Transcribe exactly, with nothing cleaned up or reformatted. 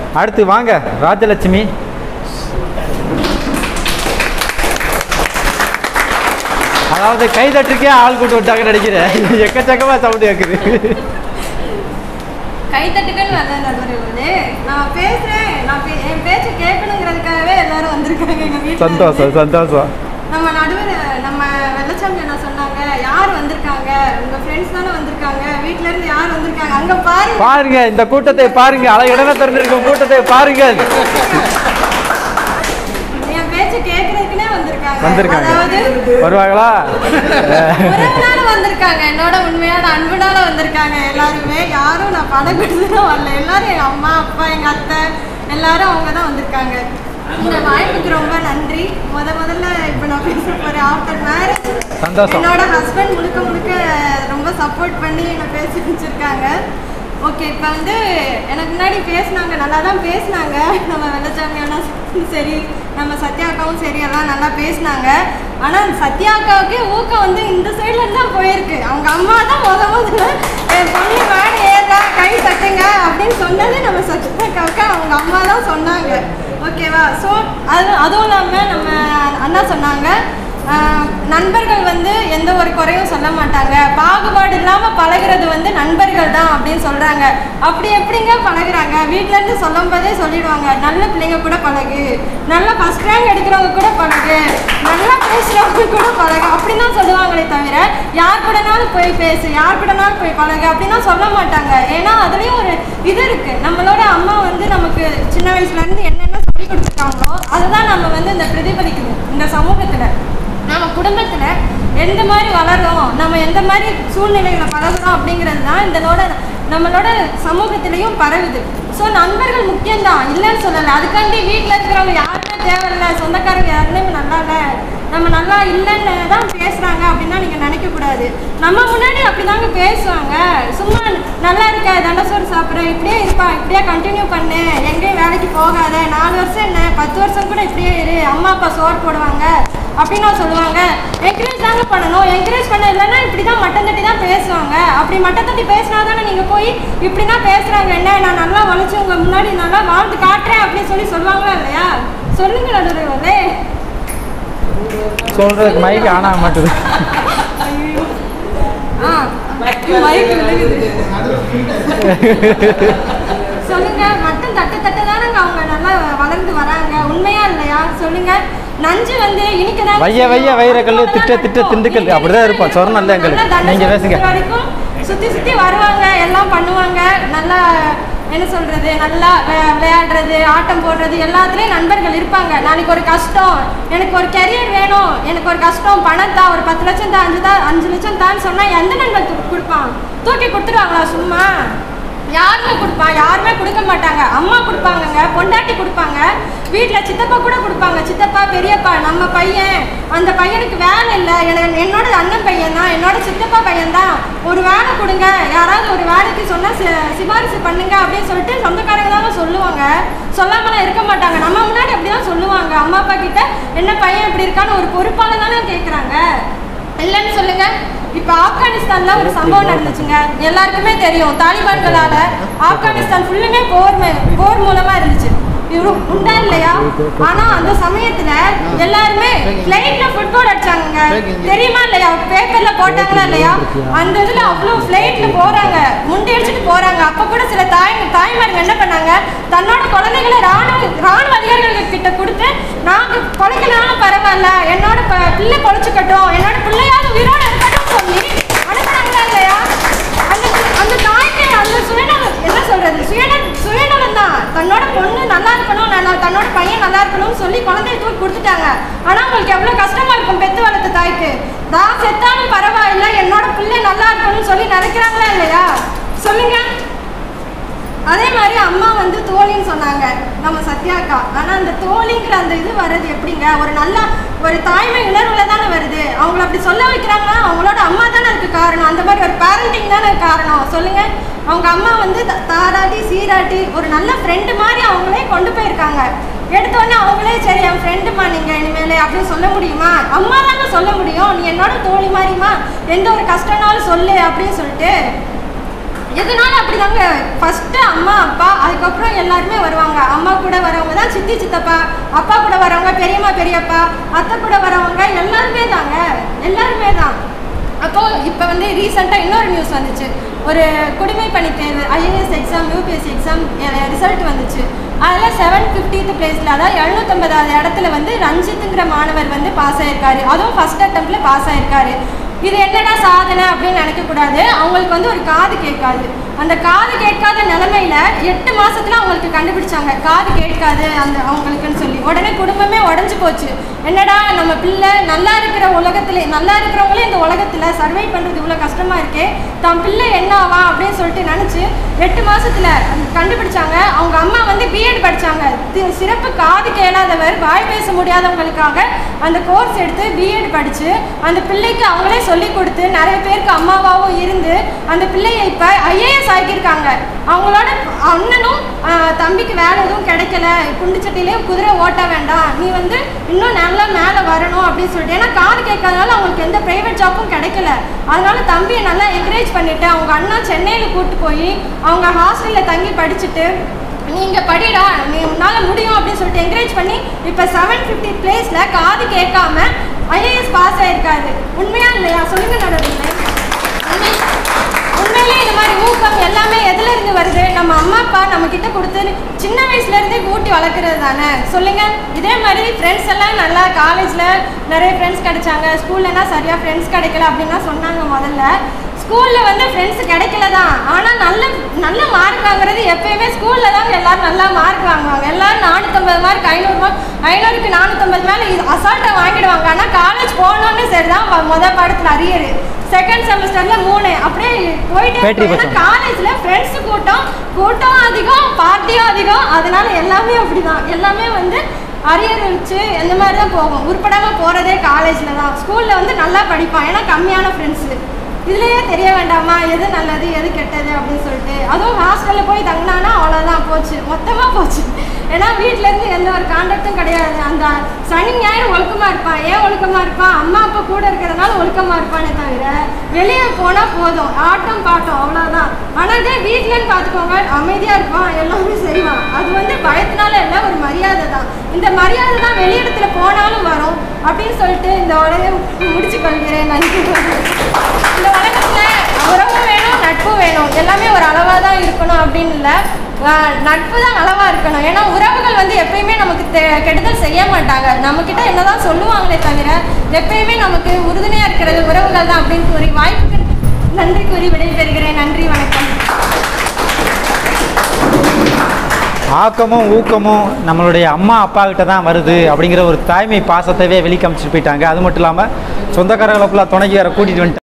அடுத்து வாங்க ராஜலட்சுமி. அதாவது கை தட்டுக்கே ஆள் கூட்டு விட்டாங்க நினைக்கிறேன். எக்கச்சக்கமா சவுண்ட் கேட்குது. கை தட்டுக்கன்னு வரல நடுவர்களே, நான் பேசுறேன், நான் என் பேச்சு கேட்கணுங்கிறதுக்காகவே எல்லாரும் வந்திருக்காங்க எங்க வீட்டுல. சந்தோஷம் சந்தோஷம். நம்ம நடுவர் நம்ம வெள்ளச்சாமி என்ன சொன்னாங்க, யார் வந்திருக்காங்க, உங்க ஃப்ரெண்ட்ஸ் தானே வந்திருக்காங்க, வீட்ல இருந்து யார் வந்திருக்காங்க, அங்க பாருங்க பாருங்க இந்த கூட்டத்தை பாருங்க, அலை இடன திறந்திருக்கும் கூட்டத்தை பாருங்க. என் பேச்சு கேட்கறதுக்குனே வந்திருக்காங்க. வந்திருக்காங்க. அதாவது வருவாங்களா? உறவுனால வந்திருக்காங்க, என்னோட உண்மையான அன்புனால வந்திருக்காங்க எல்லாருமே. யாரும் நான் பணம் கொடுத்துதான் வரல, எல்லாரும் எங்க அம்மா அப்பா எங்க அத்தை எல்லாரும் அவங்க தான் வந்திருக்காங்க. இந்த வாய்ப்புக்கு ரொம்ப நன்றி. முத முதல்ல இப்போ நான் பேச போறேன் ஆஃப்டர் மேரேஜ். சந்தோஷம். என்னோட ஹஸ்பண்ட் முழுக்க முழுக்க ரொம்ப சப்போர்ட் பண்ணி என்னை பேசி வச்சிருக்காங்க. ஓகே, இப்போ வந்து எனக்கு முன்னாடி பேசினாங்க, நல்லா தான் பேசினாங்க. நம்ம வெள்ளச்சாமி அண்ணா சரி, நம்ம சத்யாக்காவும் சரி, எல்லாம் நல்லா பேசினாங்க. ஆனால் சத்யாக்காவுக்கே ஊக்கம் வந்து இந்த சைடில் தான் போயிருக்கு. அவங்க அம்மா தான் முத முதல்ல என் பொண்ணு மேலே ஏறா கை தட்டுங்க அப்படின்னு சொன்னது நம்ம சத்யாக்காவுக்கு அவங்க அம்மா தான் சொன்னாங்க. ஓகேவா? ஸோ அது அதுவும் இல்லாமல் நம்ம அண்ணா சொன்னாங்க, நண்பர்கள் வந்து எந்த ஒரு குறையும் சொல்ல மாட்டாங்க, பாகுபாடு இல்லாமல் பழகிறது வந்து நண்பர்கள் தான் அப்படின்னு சொல்கிறாங்க. அப்படி எப்படிங்க பழகுறாங்க? வீட்டிலேருந்து சொல்லும் போதே சொல்லிடுவாங்க, நல்ல பிள்ளைங்க கூட பழகு, நல்லா ஃபஸ்ட் ரேங்க் எடுக்கிறவங்க கூட பழகு, நல்லா பேசுகிறவங்க கூட பழகு அப்படின்னு தான் சொல்லுவாங்களே தவிர யார் கூடனாலும் போய் பேசு, யார் கூடனாலும் போய் பழகு அப்படின்னா சொல்ல மாட்டாங்க. ஏன்னா அதுலேயும் ஒரு இது இருக்குது. நம்மளோட அம்மா வந்து நமக்கு சின்ன வயசுலேருந்து என்னென்ன சொல்லி கொடுத்துருக்காங்களோ அதுதான் நம்ம வந்து இந்த பிரதிபலிக்கணும். இந்த சமூகத்தில் நம்ம குடும்பத்தில் எந்த மாதிரி வளர்றோம், நம்ம எந்த மாதிரி சூழ்நிலைகளை பழகுறோம் அப்படிங்கிறது தான் இதனோட நம்மளோட சமூகத்திலையும் பரவுது. ஸோ நண்பர்கள் முக்கியம்தான், இல்லைன்னு சொல்லலை. அதுக்காண்டி வீட்டில் இருக்கிறவங்க யாருமே தேவையில்லை, சொந்தக்காரங்க யாருமே நல்லா இல்லை, நம்ம நல்லா இல்லைன்னு தான் பேசுகிறாங்க அப்படின்னா நீங்கள் நினைக்கக்கூடாது. நம்ம முன்னாடி அப்படி தாங்க பேசுவாங்க. சும்மா நல்லா இருக்கா, தண்டசோறு சாப்பிட்றேன், இப்படியே இருப்பா, இப்படியே கண்டினியூ பண்ணு, எங்கேயும் வேலைக்கு போகாத, நாலு வருஷம் என்ன பத்து வருஷம் கூட இப்படியே இரு, அம்மா அப்பா சோறு போடுவாங்க அப்படின்னு சொல்லுவாங்க. என்கரேஜ் தாங்க பண்ணணும். என்கரேஜ் பண்ண இல்லைன்னா இப்படி தான் மட்டம் தட்டி தான் பேசுவாங்க. அப்படி மட்டம் தட்டி பேசினா தானே நீங்கள் போய் இப்படி தான் பேசுகிறாங்க, என்ன நான் நல்லா வளைச்சி உங்க முன்னாடி நல்லா வாழ்ந்து காட்டுறேன் அப்படின்னு சொல்லி சொல்லுவாங்களா இல்லையா? சொல்லுங்க நடுவர்களே. சொல்றதுக்கு மைக் ஆன் ஆக மாட்டுது. ஆ மைக் விழுகுது. சொல்லுங்க, மட்டம் தட்ட தட்ட தானங்க அவங்க நல்லா வளர்ந்து வராங்க. உண்மையா இல்லையா? சொல்லுங்க. நஞ்சு வந்து இனிக்கதான் வைய வைய வைரக்கல்லு திட்ட திட்ட திண்டுக்கல் அப்படிதான் இருப்போம். சொரணம் இல்லை எங்களுக்கு. நீங்க பேசுங்க. வரைக்கும் சுத்தி சுத்தி வருவாங்க, எல்லாம் பண்ணுவாங்க. நல்லா என்ன சொல்றது, நல்லா விளையாடுறது, ஆட்டம் போடுறது, எல்லாத்துலேயும் நண்பர்கள் இருப்பாங்க. நாளைக்கு ஒரு கஷ்டம், எனக்கு ஒரு கெரியர் வேணும், எனக்கு ஒரு கஷ்டம், பணம் தான், ஒரு பத்து லட்சம் தான், அஞ்சு தான் அஞ்சு லட்சம் தான் சொன்னால் எந்த நண்பர் கொடுப்பான்? தூக்கி கொடுத்துருவாங்களா சும்மா? யாருமே கொடுப்பான்? யாருமே கொடுக்க மாட்டாங்க. அம்மா கொடுப்பாங்கங்க, பொண்டாட்டி கொடுப்பாங்க, வீட்டில் சித்தப்பா கூட கொடுப்பாங்க. சித்தப்பா பெரியப்பா, நம்ம பையன், அந்த பையனுக்கு வேலை இல்லை, எனக்கு என்னோட அண்ணன் பையன் தான், என்னோட சித்தப்பா பையன் தான், ஒரு வேலை கொடுங்க, யாராவது ஒரு வேலைக்கு சொன்னால் சி சிபாரிசு பண்ணுங்க அப்படின்னு சொல்லிட்டு சொந்தக்காரங்க தாங்க சொல்லுவாங்க. சொல்லாமலாம் இருக்க மாட்டாங்க. நம்ம முன்னாடி அப்படி தான் சொல்லுவாங்க. அம்மா அப்பா கிட்ட என்ன பையன் இப்படி இருக்கான்னு ஒரு பொறுப்பால தானே கேட்குறாங்க. இல்லைன்னு சொல்லுங்க. இப்போ ஆப்கானிஸ்தான்ல ஒரு சம்பவம் நடந்துச்சுங்க, எல்லாருக்குமே தெரியும். தாலிபான்களால ஆப்கானிஸ்தான் ஃபுல்லுமே போர் போர் மூலமா இருந்துச்சு. இவ்வளோ உண்டா இல்லையா? ஆனா அந்த சமயத்துல எல்லாருமே ஃபிளைட்ல ஃபுட்பால் அடிச்சாங்க, தெரியுமா இல்லையா? பேப்பர்ல போட்டாங்களா இல்லையா? அந்த இதுல அவ்வளோ ஃபிளைட்ல போறாங்க, முண்டி அடிச்சுட்டு போறாங்க. அப்ப கூட சில தாய் தாய்மார்கள் என்ன பண்ணாங்க, தன்னோட குழந்தைகளை ராணுவ ராணுவ அதிகாரிகள் கிட்ட கொடுத்து, நாங்க குழந்தைகளாலும் பரவாயில்ல, என்னோட பிள்ளை பொழைச்சுக்கட்டும், என்னோட பிள்ளையாவது உயிரோட இருக்கட்டும் சொல்லி அனுப்புறாங்களா இல்லையா? அந்த அந்த தாய்க்கு அந்த சுயநலம் என்ன சொல்றது, சுயநல சுயநலம் தான். தன்னோட பொண்ணு நல்லா இருக்கணும், நான் தன்னோட பையன் நல்லா இருக்கணும்னு சொல்லி குழந்தைய தூக்கி கொடுத்துட்டாங்க. ஆனா அவங்களுக்கு எவ்வளவு கஷ்டமா இருக்கும் பெத்து வளர்த்த தாய்க்கு. நான் செத்தாலும் பரவாயில்ல, என்னோட பிள்ளை நல்லா இருக்கணும்னு சொல்லி நினைக்கிறாங்களா இல்லையா? சொல்லுங்க. அதே மாதிரி அம்மா வந்து தோழின்னு சொன்னாங்க நம்ம சத்யாக்கா. ஆனால் அந்த தோழிங்கிற அந்த இது வர்றது எப்படிங்க? ஒரு நல்ல ஒரு தாய்மை உணர்வுல தானே வருது. அவங்கள அப்படி சொல்ல வைக்கிறாங்கன்னா அவங்களோட அம்மா தானே அதுக்கு காரணம். அந்த மாதிரி ஒரு பேரண்டிங் தானே காரணம். சொல்லுங்க. அவங்க அம்மா வந்து தாராட்டி சீராட்டி ஒரு நல்ல ஃப்ரெண்டு மாதிரி அவங்களே கொண்டு போயிருக்காங்க. எடுத்தோடனே அவங்களே சரி என் ஃப்ரெண்டுமா நீங்கள் இனிமேலே அப்படின்னு சொல்ல முடியுமா? அம்மா தானே சொல்ல முடியும். நீ என்னோட தோழி மாதிரிமா, எந்த ஒரு கஷ்டம்னாலும் சொல்லு அப்படின்னு சொல்லிட்டு. எதனால அப்படிதாங்க, ஃபஸ்ட்டு அம்மா அப்பா, அதுக்கப்புறம் எல்லாருமே வருவாங்க. அம்மா கூட வரவங்க தான் சித்தி சித்தப்பா, அப்பா கூட வரவங்க பெரியம்மா பெரியப்பா, அத்தை கூட வரவங்க எல்லாருமே தாங்க, எல்லாருமே தான். அப்போது இப்போ வந்து ரீசெண்டாக இன்னொரு நியூஸ் வந்துச்சு. ஒரு குடிமை பணி தேர்வு IAS exam UPSC exam result வந்துச்சு. அதில் செவன் ஃபிஃப்டித் பிளேஸில், அதாவது எழுநூற்றம்பதாவது இடத்துல வந்து ரஞ்சித்துங்கிற மாணவர் வந்து பாஸ் ஆகிருக்காரு. அதுவும் ஃபஸ்ட் அட்டம்ப்டில் பாஸ் ஆகிருக்காரு. இது என்னடா சாதனை அப்படின்னு நினைக்கக்கூடாது. அவங்களுக்கு வந்து ஒரு காது கேட்காது. அந்த காது கேட்காத நிலைமையில எட்டு மாசத்துல அவங்களுக்கு கண்டுபிடிச்சாங்க காது கேட்காது அந்த அவங்களுக்குன்னு சொல்லி. உடனே குடும்பமே உடஞ்சி போச்சு. என்னடா நம்ம பிள்ளை நல்லா இருக்கிற உலகத்துல, நல்லா இருக்கிறவங்களே இந்த உலகத்துல சர்வை பண்றது இவ்வளோ கஷ்டமா இருக்கே, தம் பிள்ளை என்ன ஆவா அப்படின்னு சொல்லிட்டு நினைச்சு எட்டு மாசத்துல கண்டுபிடிச்சாங்க. அவங்க அம்மா வந்து பிஎட் படிச்சாங்க. சிறப்பு காது கேளாதவர், வாய் பேச முடியாதவங்களுக்காக அந்த கோர்ஸ் எடுத்து பிஎட் படிச்சு அந்த பிள்ளைக்கு அவங்களே சொல்லி கொடுத்து நிறைய பேருக்கு அம்மாவாகவும் இருந்து அந்த பிள்ளையை இப்போ ஐஏஎஸ் ஆகியிருக்காங்க. அவங்களோட அண்ணனும் தம்பிக்கு வேலை எதுவும் கிடைக்கல, குண்டுச்சட்டிலையும் குதிரை ஓட்ட வேண்டாம், நீ வந்து இன்னும் நல்லா மேலே வரணும் அப்படின்னு சொல்லிட்டு. ஏன்னா காது கேட்காதனால அவங்களுக்கு எந்த ப்ரைவேட் ஜாப்பும் கிடைக்கல. அதனால தம்பியை நல்லா என்கரேஜ் பண்ணிட்டு அவங்க அண்ணா சென்னையில் கூப்பிட்டு போய் அவங்க ஹாஸ்டலில் தங்கி படிச்சுட்டு நீங்கள் படிடா, நீ உன்னால் முடியும் அப்படின்னு சொல்லிட்டு என்கரேஜ் பண்ணி இப்போ செவன் ஃபிஃப்டி பிளேஸில் காது கேட்காம ஐஏஎஸ் பாஸ் ஆகிருக்காரு. உண்மையா இல்லையா சொல்லுங்க நடவடிக்கை. உண்மையிலே இந்த மாதிரி ஊக்கம் எல்லாமே எதுல இருந்து வருது? நம்ம அம்மா அப்பா நம்ம கிட்ட கொடுத்து சின்ன வயசுல இருந்தே கூட்டி வளர்க்குறது தானே சொல்லுங்க. இதே மாதிரி ஃப்ரெண்ட்ஸ் எல்லாம் நல்லா காலேஜ்ல நிறைய ஃப்ரெண்ட்ஸ் கிடைச்சாங்க, ஸ்கூல்லனா சரியா ஃப்ரெண்ட்ஸ் கிடைக்கல அப்படின்னா சொன்னாங்க. முதல்ல ஸ்கூலில் வந்து ஃப்ரெண்ட்ஸ் கிடைக்கல தான், ஆனால் நல்ல நல்ல மார்க் வாங்குறது எப்பயுமே ஸ்கூலில் தாங்க எல்லாரும் நல்லா மார்க் வாங்குவாங்க. எல்லோரும் நானூற்றம்பது மார்க் ஐநூறு மார்க் ஐநூறுக்கு நானூற்றம்பது மேலே இது அசால்ட்டாக வாங்கிடுவாங்க. ஆனால் காலேஜ் போகணுன்னு சரி தான் மொதல் பாடத்தில் அரியரு, செகண்ட் செமஸ்டரில் மூணு அப்படியே போயிட்டு காலேஜில் ஃப்ரெண்ட்ஸு கூட்டம் கூட்டம் அதிகம், பார்ட்டியும் அதிகம். அதனால எல்லாமே அப்படி தான், எல்லாமே வந்து அரியர் வச்சு இந்த மாதிரி தான் போகும். உருப்படாமல் போகிறதே காலேஜில் தான். ஸ்கூலில் வந்து நல்லா படிப்பான், ஏன்னா கம்மியான ஃப்ரெண்ட்ஸு. இதுலேயே தெரிய வேண்டாமா எது நல்லது எது கெட்டது அப்படின்னு சொல்லிட்டு. அதுவும் ஹாஸ்டலில் போய் தங்கினானா அவ்வளோதான், போச்சு, மொத்தமாக போச்சு. ஏன்னா வீட்டிலேருந்து எந்த ஒரு கான்டாக்டும் கிடையாது. அந்த சனி ஞாயிறு ஒழுக்கமாக இருப்பான். ஏன் ஒழுக்கமாக இருப்பான்? அம்மா அப்பா கூட இருக்கிறதுனால ஒழுக்கமாக இருப்பானே தவிர வெளியே போனால் போதும் ஆட்டம் பாட்டம் அவ்வளோதான். ஆனால் இதே வீட்டிலன்னு பார்த்துக்கோங்க, அமைதியாக இருப்பான், எல்லாமே செய்வான். அது வந்து பயத்தினால இல்லை, ஒரு மரியாதை தான். இந்த மரியாதை தான் வெளியிடத்துல போனாலும் வரும் அப்படின்னு சொல்லிட்டு இந்த உலகை முடிச்சு கொள்கிறேன். நன்றி. இந்த உலகத்துல உறவும் வேணும், நட்பு வேணும், எல்லாமே ஒரு அளவாக தான் இருக்கணும் அப்படின்னு இல்லை, நட்பு தான் அளவா இருக்கணும். ஏன்னா உறவுகள் வந்து எப்பயுமே நமக்கு கெடுதல் செய்ய மாட்டாங்க. நம்மக்கிட்ட என்னதான் சொல்லுவாங்களே தவிர எப்பயுமே நமக்கு உறுதுணையாக இருக்கிறது உறவுகள் தான் அப்படின்னு கூறி வாய்ப்புக்கு நன்றி கூறி விடைபெறுகிறேன். நன்றி, வணக்கம். ஆக்கமும் ஊக்கமும் நம்மளுடைய அம்மா அப்பா கிட்ட தான் வருது அப்படிங்கிற ஒரு தாய்மை பாசத்தவே வெளிக்காமிச்சிட்டு போயிட்டாங்க. அது மட்டும் இல்லாமல் சொந்தக்காரர்களை ஃபுல்லாக துணைக்கு வேற கூட்டிகிட்டு வந்துட்டு